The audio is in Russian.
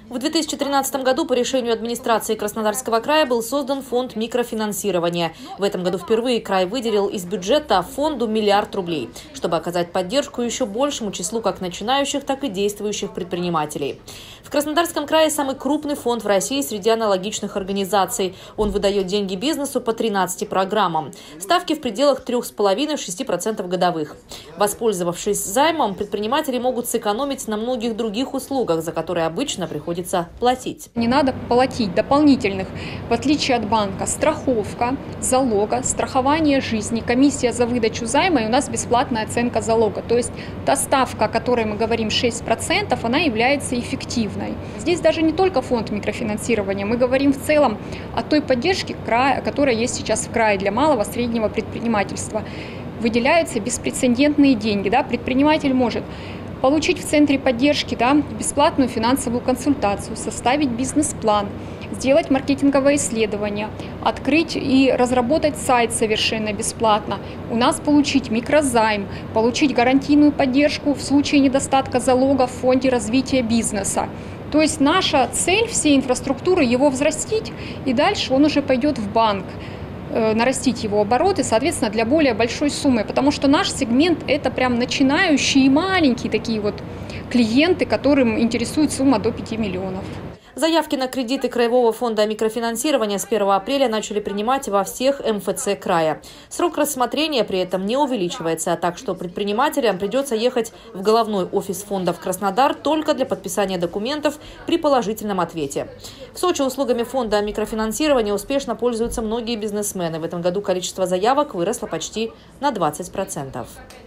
В 2013 году по решению администрации Краснодарского края был создан фонд микрофинансирования. В этом году впервые край выделил из бюджета фонду 1 миллиард рублей, чтобы оказать поддержку еще большему числу как начинающих, так и действующих предпринимателей. В Краснодарском крае самый крупный фонд в России среди аналогичных организаций. Он выдает деньги бизнесу по 13 программам. Ставки в пределах 3,5–6% годовых. Воспользовавшись займом, предприниматели могут сэкономить на многих других услугах, за которые обычно приходится платить. Не надо платить дополнительных, в отличие от банка, страховка залога, страхование жизни, комиссия за выдачу займа, и у нас бесплатная оценка залога. То есть та ставка, о которой мы говорим 6%, она является эффективной. Здесь даже не только фонд микрофинансирования, мы говорим в целом о той поддержке, которая есть сейчас в крае для малого, среднего предпринимательства. Выделяются беспрецедентные деньги. Предприниматель может получить в центре поддержки бесплатную финансовую консультацию, составить бизнес-план, сделать маркетинговое исследование, открыть и разработать сайт совершенно бесплатно. У нас получить микрозайм, получить гарантийную поддержку в случае недостатка залога в фонде развития бизнеса. То есть наша цель всей инфраструктуры его взрастить, и дальше он уже пойдет в банк, нарастить его обороты, соответственно, для более большой суммы. Потому что наш сегмент – это прям начинающие маленькие такие вот клиенты, которым интересует сумма до 5 миллионов. Заявки на кредиты Краевого фонда микрофинансирования с 1 апреля начали принимать во всех МФЦ края. Срок рассмотрения при этом не увеличивается, так что предпринимателям придется ехать в головной офис фонда в Краснодар только для подписания документов при положительном ответе. В Сочи услугами фонда микрофинансирования успешно пользуются многие бизнесмены. В этом году количество заявок выросло почти на 20%.